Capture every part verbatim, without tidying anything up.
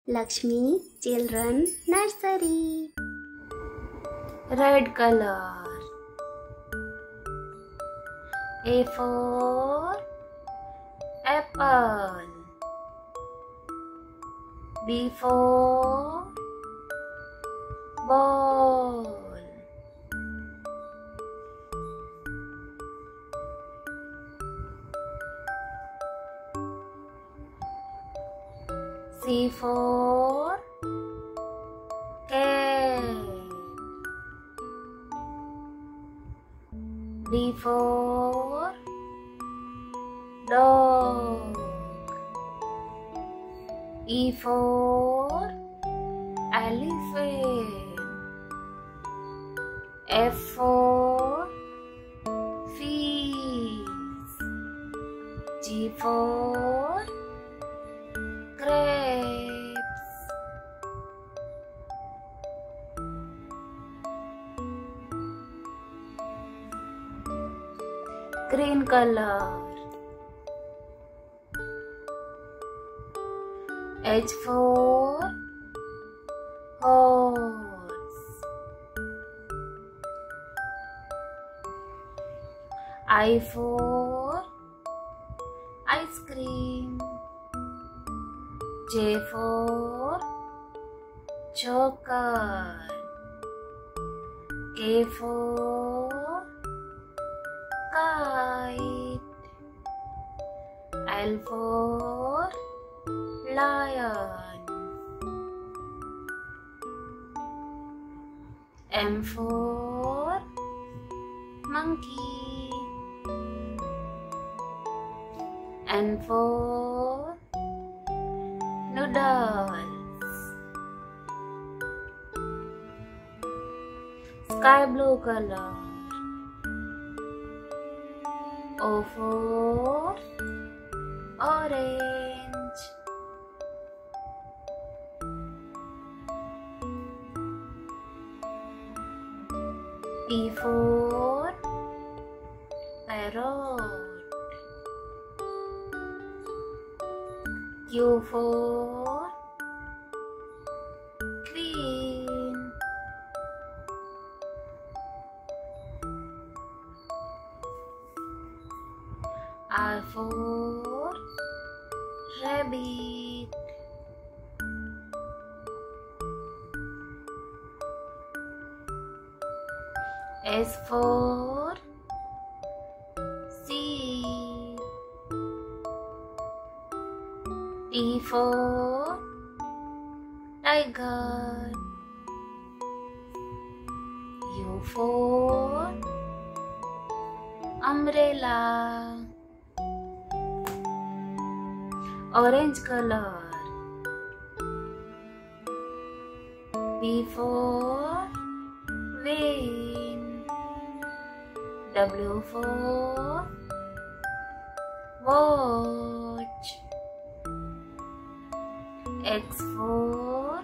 Lakshmi Children Nursery. Red color. A for apple. B for ball. C for cat. D for dog. E for elephant. F for fish. G for grapes. Green color. H for horse. I for ice cream. J for joker. K for kite. L for lion. M for monkey. N for noodles. Sky blue color. O for orange. P for parrot. Q for queen. R for rabbit. S for sheep. T for tiger. U for umbrella. Orange color. V for wing. W for watch. X for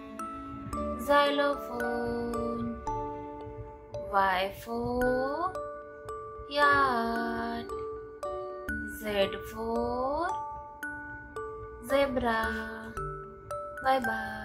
xylophone. Y for yard. Z for zebra. Bye bye.